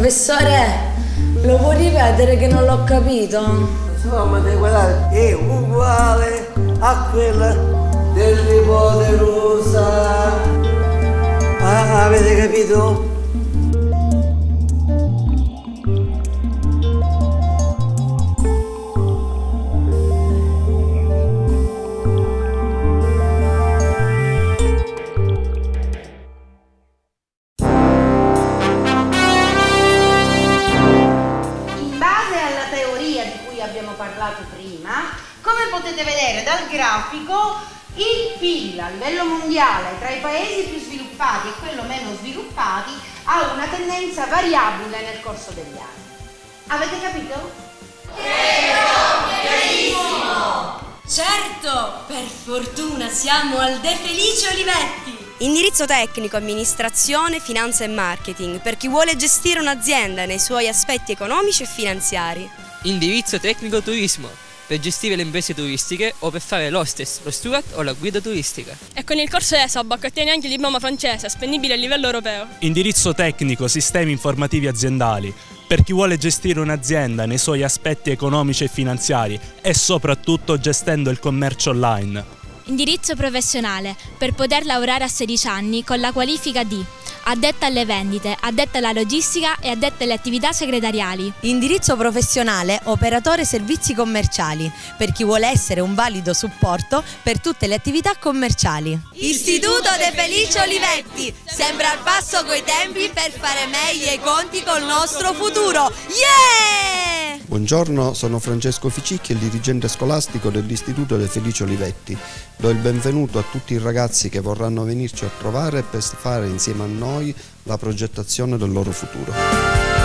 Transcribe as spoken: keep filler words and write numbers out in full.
Professore, lo può ripetere che non l'ho capito? Insomma, devi guardare, è uguale a quella del nipote Rosa. Ah, avete capito? Abbiamo parlato prima, come potete vedere dal grafico, il P I L a livello mondiale tra i paesi più sviluppati e quello meno sviluppati ha una tendenza variabile nel corso degli anni. Avete capito? Benissimo! Certo, per fortuna siamo al De Felice Olivetti. Indirizzo tecnico, amministrazione, finanza e marketing per chi vuole gestire un'azienda nei suoi aspetti economici e finanziari. Indirizzo tecnico turismo, per gestire le imprese turistiche o per fare l'hostess, lo steward o la guida turistica. E con il corso E S A B ottieni anche il diploma francese, spendibile a livello europeo. Indirizzo tecnico, sistemi informativi aziendali, per chi vuole gestire un'azienda nei suoi aspetti economici e finanziari e soprattutto gestendo il commercio online. Indirizzo professionale, per poter lavorare a sedici anni con la qualifica di addetta alle vendite, addetta alla logistica e addetta alle attività segretariali. Indirizzo professionale, operatore servizi commerciali, per chi vuole essere un valido supporto per tutte le attività commerciali. Istituto De Felice Olivetti, sembra al passo coi tempi per fare meglio i conti col nostro futuro. Yeah! Buongiorno, sono Francesco Ficicchi, il dirigente scolastico dell'Istituto De Felice Olivetti. Do il benvenuto a tutti i ragazzi che vorranno venirci a trovare per fare insieme a noi la progettazione del loro futuro.